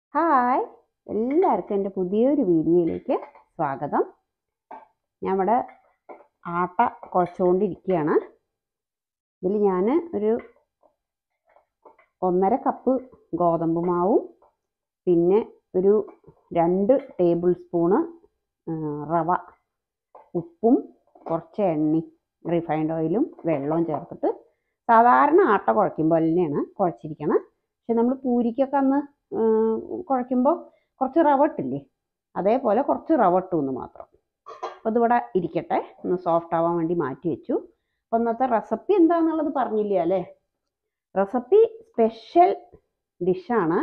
Hi, എല്ലാവർക്കും എൻ്റെ പുതിയൊരു വീഡിയോയിലേക്ക് സ്വാഗതം. ഞാൻ ഇവിടെ ആട്ട കുഴച്ചുകൊണ്ടിരിക്കുകയാണ്. ഇതിൽ ഞാൻ ഒരു 1.5 കപ്പ് ഗോതമ്പ് മാവും പിന്നെ ഒരു 2 ടേബിൾ സ്പൂണ് റവ, ഉപ്പും കുറച്ച് എണ്ണയും റിഫൈൻഡ് ഓയിലും വെള്ളവും ചേർത്തിട്ട് സാധാരണ ആട്ട കുഴയ്ക്കുമ്പോൾ തന്നെയാണ് കുഴച്ചിരിക്കണം. പക്ഷെ നമ്മൾ പൂരിക്കൊക്കെ അന്ന് കുഴയ്ക്കുമ്പോൾ കുറച്ച് റവ ഇട്ടില്ലേ, അതേപോലെ കുറച്ച് റവ ഇട്ടു എന്ന് മാത്രം. അപ്പോൾ ഇതിവിടെ ഇരിക്കട്ടെ, ഒന്ന് സോഫ്റ്റ് ആവാൻ വേണ്ടി മാറ്റി വെച്ചു. അപ്പോൾ ഇന്നത്തെ റെസിപ്പി എന്താണെന്നുള്ളത് പറഞ്ഞില്ല അല്ലേ. റെസിപ്പി സ്പെഷ്യൽ ഡിഷാണ്.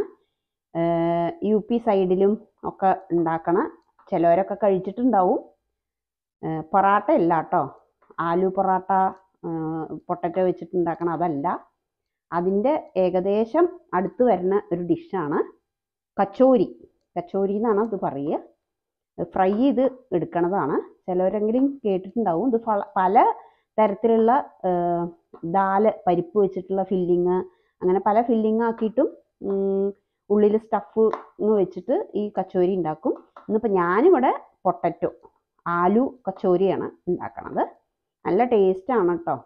UP സൈഡിലും ഒക്കെ ഉണ്ടാക്കണ, ചിലവരൊക്കെ കഴിച്ചിട്ടുണ്ടാവും. പൊറാട്ട അല്ല കേട്ടോ, ആലു പൊറാട്ട പൊട്ടറ്റോ വെച്ചിട്ടുണ്ടാക്കണം അതല്ല. അതിൻ്റെ ഏകദേശം അടുത്ത് വരുന്ന ഒരു ഡിഷാണ് കച്ചോരി. കച്ചോരി എന്നാണ് ഇത് പറയുക. ഫ്രൈ ചെയ്ത് എടുക്കണതാണ്. ചിലവരെങ്കിലും കേട്ടിട്ടുണ്ടാവും. ഇത് പല തരത്തിലുള്ള ദാല്, പരിപ്പ് വെച്ചിട്ടുള്ള ഫില്ലിങ്, അങ്ങനെ പല ഫില്ലിങ് ആക്കിയിട്ടും ഉള്ളിൽ സ്റ്റഫ് വെച്ചിട്ട് ഈ കച്ചോരി ഉണ്ടാക്കും. ഇന്നിപ്പോൾ ഞാനിവിടെ പൊട്ടറ്റോ ആലു കച്ചോരിയാണ് ഉണ്ടാക്കണത്. നല്ല ടേസ്റ്റാണ് കേട്ടോ.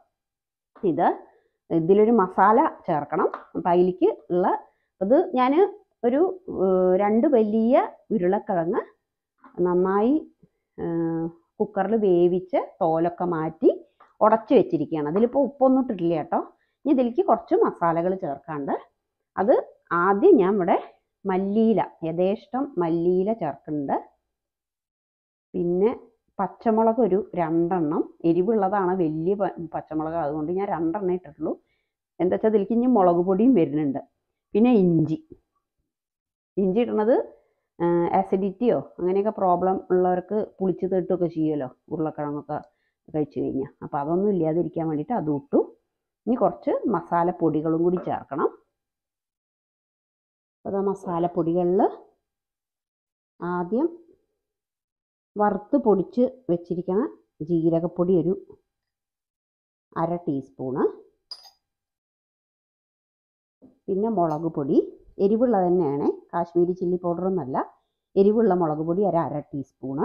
ഇതിലൊരു മസാല ചേർക്കണം. അപ്പം അതിലേക്ക് ഉള്ള അത് ഞാൻ ഒരു 2 വലിയ ഉരുളക്കിഴങ്ങ് നന്നായി കുക്കറിൽ വേവിച്ച് തോലൊക്കെ മാറ്റി ഉടച്ച് വെച്ചിരിക്കുകയാണ്. അതിലിപ്പോൾ ഉപ്പൊന്നും ഇട്ടിട്ടില്ല കേട്ടോ. ഇനി ഇതിലേക്ക് കുറച്ച് മസാലകൾ ചേർക്കാണ്ട്. അത് ആദ്യം ഞാൻ ഇവിടെ മല്ലിയില, യഥേഷ്ടം മല്ലിയില ചേർക്കുന്നുണ്ട്. പിന്നെ പച്ചമുളക് ഒരു 2 എണ്ണം, എരിവുള്ളതാണ് വലിയ പച്ചമുളക്, അതുകൊണ്ട് ഞാൻ 2 എണ്ണം ഇട്ടിട്ടുള്ളൂ. എന്താ വെച്ചാൽ ഇതിലേക്ക് ഇനി മുളക് പൊടിയും വരുന്നുണ്ട്. പിന്നെ ഇഞ്ചി ഇടുന്നത് ആസിഡിറ്റിയോ അങ്ങനെയൊക്കെ പ്രോബ്ലം ഉള്ളവർക്ക് പുളിച്ച് തേട്ടുമൊക്കെ ചെയ്യുമല്ലോ ഉരുളക്കിഴങ്ങൊക്കെ കഴിച്ചു കഴിഞ്ഞാൽ. അപ്പോൾ അതൊന്നും ഇല്ലാതിരിക്കാൻ വേണ്ടിയിട്ട് അതും ഇട്ടു. ഇനി കുറച്ച് മസാലപ്പൊടികളും കൂടി ചേർക്കണം. അപ്പോൾ ആ മസാലപ്പൊടികളിൽ ആദ്യം വറുത്ത് പൊടിച്ച് വെച്ചിരിക്കുന്ന ജീരകപ്പൊടി ഒരു 1/2 ടീസ്പൂണ്, പിന്നെ മുളക് പൊടി എരിവുള്ളത് തന്നെയാണ്, കാശ്മീരി ചില്ലി പൗഡറൊന്നുമല്ല, എരിവുള്ള മുളക് പൊടി ഒരു 1/2 ടീസ്പൂണ്.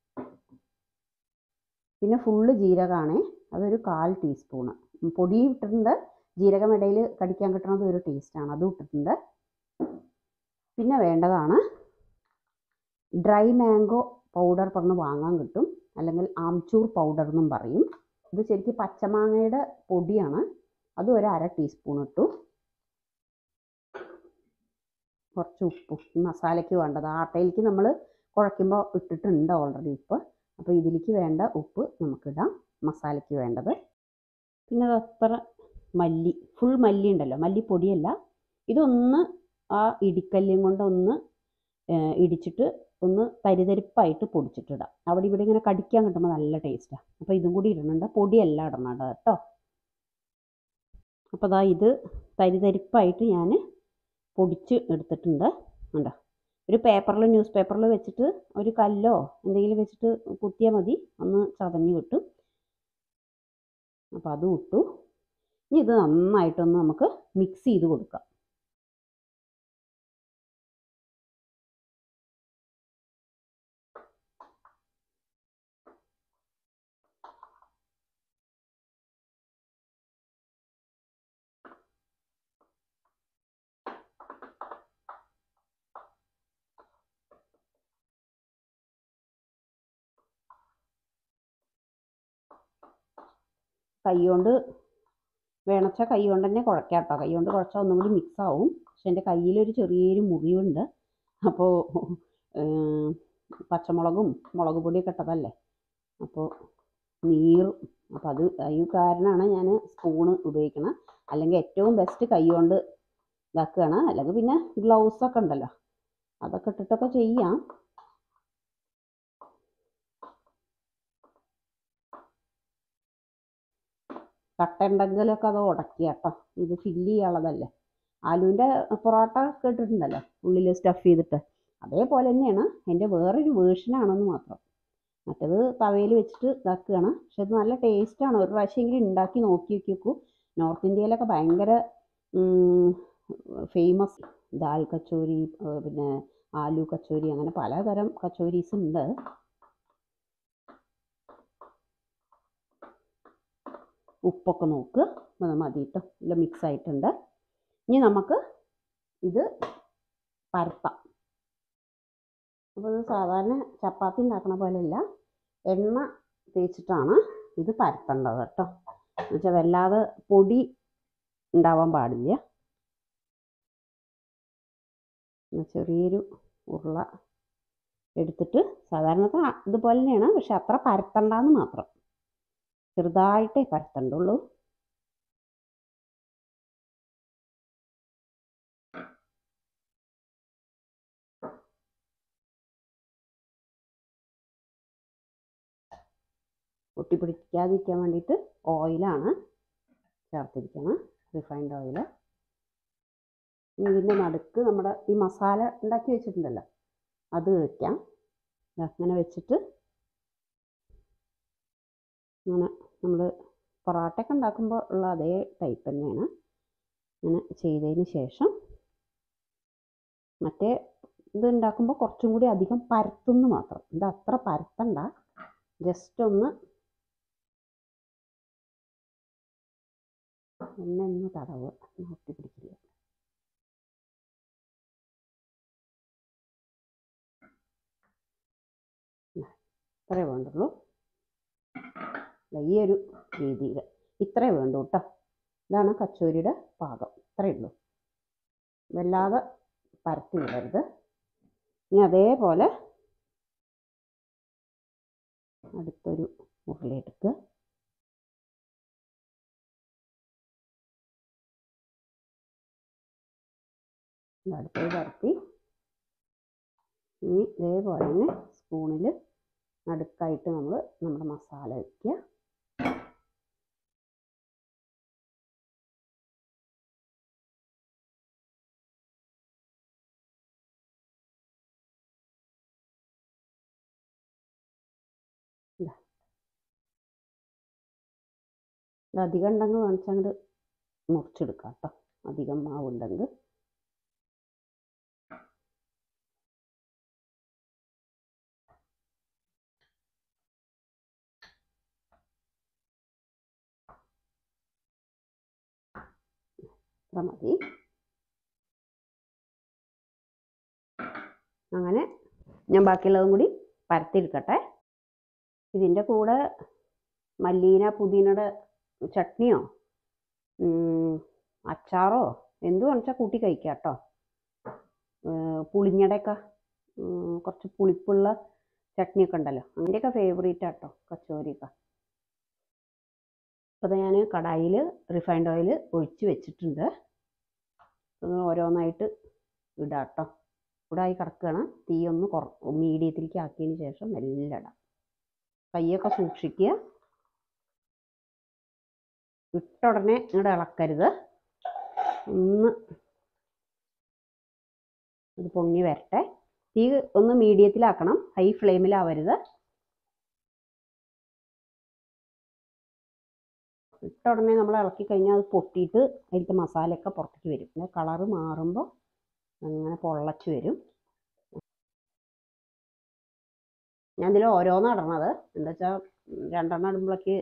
പിന്നെ ഫുള്ള് ജീരകമാണ്, അതൊരു 1/4 ടീസ്പൂണ്. പൊടി ഇട്ടിട്ടുണ്ട്. ജീരകം ഇടയിൽ കടിക്കാൻ കിട്ടുന്നത് ഒരു ടേസ്റ്റാണ്, അതും ഇട്ടിട്ടുണ്ട്. പിന്നെ വേണ്ടതാണ് ഡ്രൈ മാംഗോ പൗഡർ പറഞ്ഞ് വാങ്ങാൻ കിട്ടും, അല്ലെങ്കിൽ ആംചൂർ പൗഡർ എന്നും പറയും. ഇത് ശരിക്കും പച്ചമാങ്ങയുടെ പൊടിയാണ്. അതും ഒരു 1/2 ടീസ്പൂൺ ഇട്ടു. കുറച്ച് ഉപ്പും മസാലയ്ക്ക് വേണ്ടത്. ആട്ടയിലേക്ക് നമ്മൾ കുഴയ്ക്കുമ്പോൾ ഇട്ടിട്ടുണ്ട് ഓൾറെഡി ഉപ്പ്. അപ്പോൾ ഇതിലേക്ക് വേണ്ട ഉപ്പ് നമുക്കിടാം, മസാലയ്ക്ക് വേണ്ടത്. പിന്നെ അത്ര മല്ലി, ഫുൾ മല്ലി ഉണ്ടല്ലോ, മല്ലിപ്പൊടിയല്ല. ഇതൊന്ന് ആ ഇടിക്കല്ലും കൊണ്ട് ഒന്ന് ഇടിച്ചിട്ട് ഒന്ന് തരിതരിപ്പായിട്ട് പൊടിച്ചിട്ടിടാം. അവിടെ ഇവിടെ ഇങ്ങനെ കടിക്കാൻ കിട്ടുമ്പോൾ നല്ല ടേസ്റ്റാണ്. അപ്പോൾ ഇതും കൂടി ഇടുന്നുണ്ട്, പൊടിയല്ല ഇടണം കേട്ടോ. അപ്പോൾ ഇത് തരിതരിപ്പായിട്ട് ഞാൻ പൊടിച്ച് എടുത്തിട്ടുണ്ട്. ഉണ്ടോ, ഒരു പേപ്പറിൽ, ന്യൂസ് പേപ്പറിൽ വെച്ചിട്ട് ഒരു കല്ലോ എന്തെങ്കിലും വെച്ചിട്ട് കുത്തിയാൽ മതി, ഒന്ന് ചതഞ്ഞ് കിട്ടും. അപ്പോൾ അതും ഇട്ടു. ഇനി ഇത് നന്നായിട്ടൊന്ന് നമുക്ക് മിക്സ് ചെയ്ത് കൊടുക്കാം. കൈകൊണ്ട് വേണച്ചാൽ കൈ കൊണ്ട് തന്നെ കുഴക്കാം കേട്ടോ. കൈ കൊണ്ട് കുഴച്ചാൽ ഒന്നും കൂടി മിക്സ് ആവും. പക്ഷെ എൻ്റെ കയ്യിലൊരു ചെറിയൊരു മുറിവുണ്ട്. അപ്പോൾ പച്ചമുളകും മുളക് പൊടിയൊക്കെ ഇട്ടതല്ലേ, അപ്പോൾ നീറും. അപ്പോൾ അത് കാരണമാണ് ഞാൻ സ്പൂണ് ഉപയോഗിക്കണം. അല്ലെങ്കിൽ ഏറ്റവും ബെസ്റ്റ് കൈ കൊണ്ട് ഇതാക്കുകയാണ്. അല്ലെങ്കിൽ പിന്നെ ഗ്ലൗസൊക്കെ ഉണ്ടല്ലോ, അതൊക്കെ ഇട്ടിട്ടൊക്കെ ചെയ്യാം. കട്ട ഉണ്ടെങ്കിലൊക്കെ അത് ഉടക്കുക കേട്ടോ. ഇത് ഫില്ല് ചെയ്യാനുള്ളതല്ലേ. ആലുവിൻ്റെ പൊറോട്ട കേട്ടിട്ടുണ്ടല്ലോ, ഉള്ളിൽ സ്റ്റഫ് ചെയ്തിട്ട്, അതേപോലെ തന്നെയാണ്. അതിൻ്റെ വേറൊരു വേർഷനാണെന്ന് മാത്രം. മറ്റേത് തവയിൽ വെച്ചിട്ട് ഇതാക്കുകയാണ്. പക്ഷെ അത് നല്ല ടേസ്റ്റാണ്. ഒരു പ്രാവശ്യമെങ്കിലും ഉണ്ടാക്കി നോക്കി നോക്കൂ. നോർത്ത് ഇന്ത്യയിലൊക്കെ ഭയങ്കര ഫേമസ് ദാൽ കച്ചോരി, പിന്നെ ആലു കച്ചോരി, അങ്ങനെ പലതരം കച്ചോരീസ് ഉണ്ട്. ഉപ്പൊക്കെ നോക്കുക, മതി കേട്ടോ. എല്ലാം മിക്സ് ആയിട്ടുണ്ട്. ഇനി നമുക്ക് ഇത് പരത്താം. അപ്പോൾ ഇത് സാധാരണ ചപ്പാത്തി ഉണ്ടാക്കണ പോലെയല്ല, എണ്ണ തേച്ചിട്ടാണ് ഇത് പരത്തേണ്ടത് കേട്ടോ. എന്നുവെച്ചാൽ വല്ലാതെ പൊടി ഉണ്ടാവാൻ പാടില്ല. ചെറിയൊരു ഉരുള എടുത്തിട്ട് സാധാരണത്തെ ഇതുപോലെ തന്നെയാണ്, പക്ഷെ അത്ര പരത്തണ്ടെന്ന് മാത്രം, ചെറുതായിട്ടേ പരത്തണ്ടുള്ളൂ. ഒട്ടിപ്പിടിക്കാതിരിക്കാൻ വേണ്ടിയിട്ട് ഓയിലാണ് ചേർത്തിരിക്കുന്നത്, റിഫൈൻഡ് ഓയിൽ. ഇതിൻ്റെ നടുക്ക് നമ്മുടെ ഈ മസാല ഉണ്ടാക്കി വെച്ചിട്ടുണ്ടല്ലോ അത് വയ്ക്കാം. അങ്ങനെ വെച്ചിട്ട് അങ്ങനെ നമ്മൾ പൊറോട്ടയൊക്കെ ഉണ്ടാക്കുമ്പോൾ ഉള്ള അതേ ടൈപ്പ് തന്നെയാണ്. അങ്ങനെ ചെയ്തതിന് ശേഷം മറ്റേ ഇത് ഉണ്ടാക്കുമ്പോൾ കുറച്ചും കൂടി അധികം പരത്തുന്നു മാത്രം. ഇത് അത്ര പരത്തണ്ട, ജസ്റ്റ് ഒന്ന് ഒന്ന് തടവ്, ഒട്ടിപ്പിടിക്കില്ല. ഇത്രേ വേണ്ടുള്ളൂ. ഈ ഒരു രീതിയിൽ ഇത്രേ വേണ്ടൂ കേട്ടോ. ഇതാണ് കച്ചോരിയുടെ പാകം, ഇത്രയേ ഉള്ളൂ. വല്ലാതെ പരത്തി വിടരുത്. ഇനി അതേപോലെ അടുത്തൊരു ഉരുളയെടുക്കുക. അടുത്തത് പരത്തി ഇനി ഇതേപോലെ തന്നെ സ്പൂണിൽ നടുക്കായിട്ട് നമ്മൾ നമ്മുടെ മസാല വയ്ക്കുക. ഇത് അധികം ഉണ്ടെങ്കിൽ വേണിച്ചങ്ങോട്ട് മുറിച്ചെടുക്കാം കേട്ടോ, അധികം മാവുണ്ടെങ്കിൽ. ഇത്ര മതി. അങ്ങനെ ഞാൻ ബാക്കിയുള്ളതും കൂടി പരത്തിയെടുക്കട്ടെ. ഇതിൻ്റെ കൂടെ മല്ലീന പുതിനയുടെ ചട്നിയോ അച്ചാറോ എന്തു വെച്ചാൽ കൂട്ടി കഴിക്കാം കേട്ടോ. പുളിഞ്ഞടയൊക്കെ കുറച്ച് പുളിപ്പുള്ള ചട്നിയൊക്കെ ഉണ്ടല്ലോ, അതിൻ്റെയൊക്കെ ഫേവറേറ്റ് ആട്ടോ കച്ചോരിയൊക്കെ. അപ്പോൾ ഞാൻ കടായിൽ റിഫൈൻഡ് ഓയിൽ ഒഴിച്ച് വെച്ചിട്ടുണ്ട്. ഓരോന്നായിട്ട് ഇടാം കേട്ടോ. ചൂടായി കിടക്കുകയാണ്. തീ ഒന്ന് മീഡിയത്തിലേക്ക് ആക്കിയതിന് ശേഷം എല്ലാം ഇടാം. കൈയൊക്കെ സൂക്ഷിക്കുക, ഇട്ട ഉടനെ ഇങ്ങോട്ട് ഇളക്കരുത്. ഒന്ന് ഇത് പൊങ്ങി വരട്ടെ. തീ ഒന്ന് മീഡിയത്തിലാക്കണം, ഹൈ ഫ്ലെയിമിലാവരുത്. ഇട്ട ഉടനെ നമ്മൾ ഇളക്കി കഴിഞ്ഞാൽ അത് പൊട്ടിയിട്ട് അതിലത്തെ മസാലയൊക്കെ പുറത്തേക്ക് വരും. പിന്നെ കളറ് മാറുമ്പോൾ അങ്ങനെ പൊള്ളച്ച് വരും. ഞാൻ ഇതിൽ ഓരോന്നും ഇടണത് എന്താ വെച്ചാൽ രണ്ടെണ്ണം ഇടുമ്പോഴേക്ക്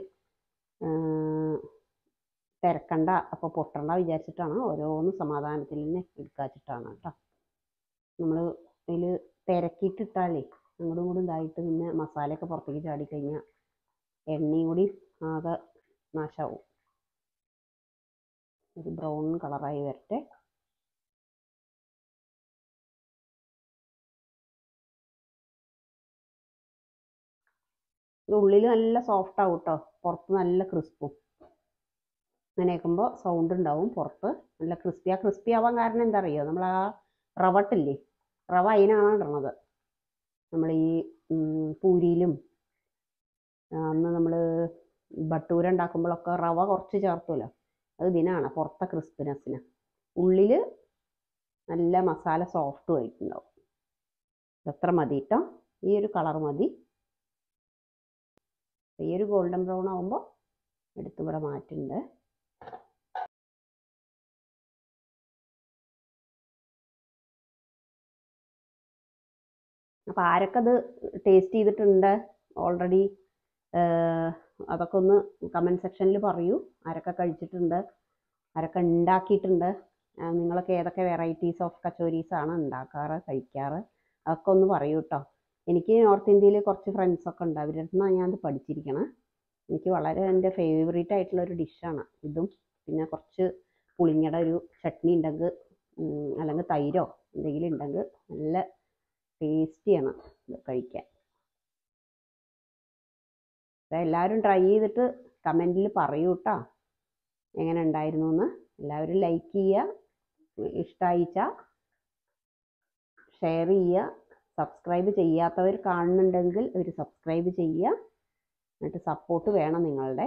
തിരക്കണ്ട, അപ്പോൾ പൊട്ടണ്ട വിചാരിച്ചിട്ടാണ്. ഓരോന്ന് സമാധാനത്തിൽ തന്നെ എടുക്കാച്ചിട്ടാണ് കേട്ടോ. നമ്മൾ അതിൽ തിരക്കിയിട്ടിട്ടാലേ അങ്ങോട്ടും ഇങ്ങോട്ടും ഇതായിട്ട് പിന്നെ മസാലയൊക്കെ പുറത്തേക്ക് ചാടിക്കഴിഞ്ഞാൽ എണ്ണയും കൂടി ആകെ നാശമാവും. ഒരു ബ്രൗൺ കളറായി വരട്ടെ. ഉള്ളിൽ നല്ല സോഫ്റ്റ് ആവും കേട്ടോ, പുറത്ത് നല്ല ക്രിസ്പും. അങ്ങനെ ആക്കുമ്പോൾ സൗണ്ട് ഉണ്ടാവും, പുറത്ത് നല്ല ക്രിസ്പി. ആ ക്രിസ്പി ആവാൻ കാരണം എന്താ അറിയോ, നമ്മൾ ആ റവട്ടില്ലേ, റവ അതിനാണ് ഇടണത്. നമ്മൾ ഈ പൂരിയിലും അന്ന് നമ്മൾ ഭട്ടൂര ഉണ്ടാക്കുമ്പോഴൊക്കെ റവ കുറച്ച് ചേർത്തുമല്ലോ, അത് ഇതിനാണ്, പുറത്തെ ക്രിസ്പിനെസ്സിന്. ഉള്ളിൽ നല്ല മസാല സോഫ്റ്റും ആയിട്ടുണ്ടാവും. ഇതത്ര മതി കേട്ടോ, ഈ ഒരു കളർ മതി. ഈ ഒരു ഗോൾഡൻ ബ്രൗൺ ആകുമ്പോൾ എടുത്തിവിടെ മാറ്റുന്നുണ്ട്. അപ്പോൾ ആരൊക്കെ അത് ടേസ്റ്റ് ചെയ്തിട്ടുണ്ട് ഓൾറെഡി അതൊക്കെ ഒന്ന് കമൻറ്റ് സെക്ഷനിൽ പറയൂ. ആരൊക്കെ കഴിച്ചിട്ടുണ്ട്, ആരൊക്കെ ഉണ്ടാക്കിയിട്ടുണ്ട്, നിങ്ങളൊക്കെ ഏതൊക്കെ വെറൈറ്റീസ് ഓഫ് കച്ചോരീസാണ് ഉണ്ടാക്കാറ്, കഴിക്കാറ്, അതൊക്കെ ഒന്ന് പറയൂ കേട്ടോ. എനിക്ക് നോർത്ത് ഇന്ത്യയിൽ കുറച്ച് ഫ്രണ്ട്സൊക്കെ ഉണ്ട്, അവരുടെ അടുത്ത് ഞാനത് പഠിച്ചിരിക്കണം. എനിക്ക് വളരെ എൻ്റെ ഫേവറേറ്റ് ആയിട്ടുള്ളൊരു ഡിഷാണ് ഇതും. പിന്നെ കുറച്ച് പുളിങ്ങയുടെ ഒരു ചട്നി ഉണ്ടെങ്കിൽ അല്ലെങ്കിൽ തൈരോ എന്തെങ്കിലും ഉണ്ടെങ്കിൽ നല്ല ടേസ്റ്റിയാണ് ഇത് കഴിക്കാൻ. എല്ലാവരും ട്രൈ ചെയ്തിട്ട് കമൻറ്റിൽ പറയൂ കേട്ടോ എങ്ങനെ ഉണ്ടായിരുന്നു എന്ന്. എല്ലാവരും ലൈക്ക് ചെയ്യുക, ഇഷ്ടമായിച്ചാൽ ഷെയർ ചെയ്യുക, സബ്സ്ക്രൈബ് ചെയ്യാത്തവർ കാണുന്നുണ്ടെങ്കിൽ അവർ സബ്സ്ക്രൈബ് ചെയ്യുക. എന്നിട്ട് സപ്പോർട്ട് വേണം നിങ്ങളുടെ.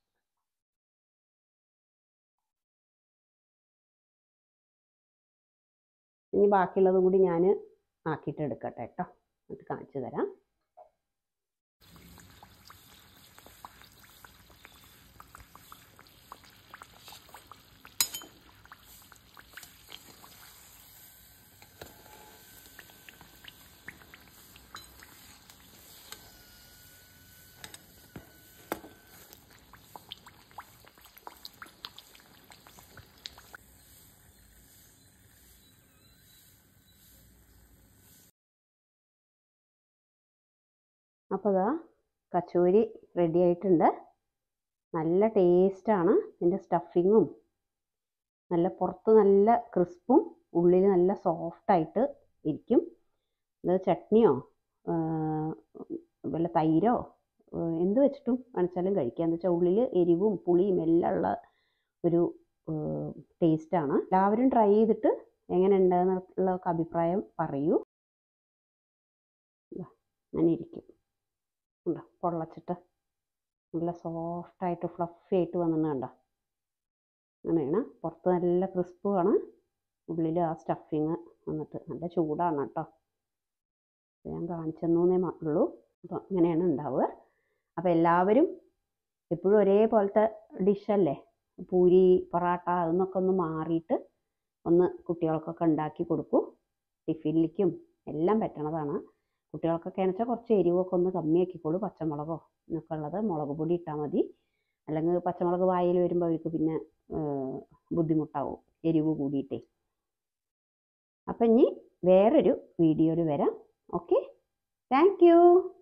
ഇനി ബാക്കിയുള്ളതും കൂടി ഞാൻ ആക്കിയിട്ട് എടുക്കട്ടെ കേട്ടോ, എന്നിട്ട് കാണിച്ചു തരാം. അപ്പോൾ ഇതാ കച്ചോരി റെഡി ആയിട്ടുണ്ട്. നല്ല ടേസ്റ്റാണ്. ഇതിൻ്റെ സ്റ്റഫിങ്ങും നല്ല പുറത്ത് നല്ല ക്രിസ്പും ഉള്ളിൽ നല്ല സോഫ്റ്റായിട്ട് ഇരിക്കും. ഇത് ചട്നിയോ വല്ല തൈരോ എന്ത് വെച്ചിട്ടും കാണിച്ചാലും കഴിക്കാം. എന്ന് വെച്ചാൽ ഉള്ളിൽ എരിവും പുളിയും എല്ലാം ഉള്ള ഒരു ടേസ്റ്റാണ്. എല്ലാവരും ട്രൈ ചെയ്തിട്ട് എങ്ങനെ ഉണ്ടെന്നുള്ള അഭിപ്രായം പറയൂ. അങ്ങനെ ഇരിക്കും, ഉണ്ടോ പൊള്ളച്ചിട്ട് നല്ല സോഫ്റ്റായിട്ട് ഫ്ലഫി ആയിട്ട് വന്നിട്ട് കണ്ടോ. അങ്ങനെയാണ്, പുറത്ത് നല്ല ക്രിസ്പുമാണ്, ഉള്ളിൽ ആ സ്റ്റഫിങ് വന്നിട്ട് നല്ല ചൂടാണ് കേട്ടോ. ഞാൻ കാണിച്ചെന്നേ ഉള്ളൂ. അപ്പോൾ അങ്ങനെയാണ് ഉണ്ടാവുക. അപ്പോൾ എല്ലാവരും എപ്പോഴും ഒരേപോലത്തെ ഡിഷല്ലേ, പൂരി പൊറാട്ട അതൊന്നൊക്കെ ഒന്ന് മാറിയിട്ട് ഒന്ന് കുട്ടികൾക്കൊക്കെ ഉണ്ടാക്കി കൊടുക്കൂ. ടിഫിനിലേക്കും എല്ലാം പറ്റണതാണ്. കുട്ടികൾക്കൊക്കെ ആണെന്ന് വെച്ചാൽ കുറച്ച് എരിവൊക്കെ ഒന്ന് കമ്മിയാക്കിക്കോളൂ. പച്ചമുളകോ എന്നൊക്കെ ഉള്ളത് മുളക് പൊടി ഇട്ടാൽ മതി. അല്ലെങ്കിൽ പച്ചമുളക് വായിൽ വരുമ്പോൾ അവർക്ക് പിന്നെ ബുദ്ധിമുട്ടാവും എരിവ് കൂടിയിട്ടേ. അപ്പം ഇനി വേറൊരു വീഡിയോയിൽ വരാം. Okay, thank U.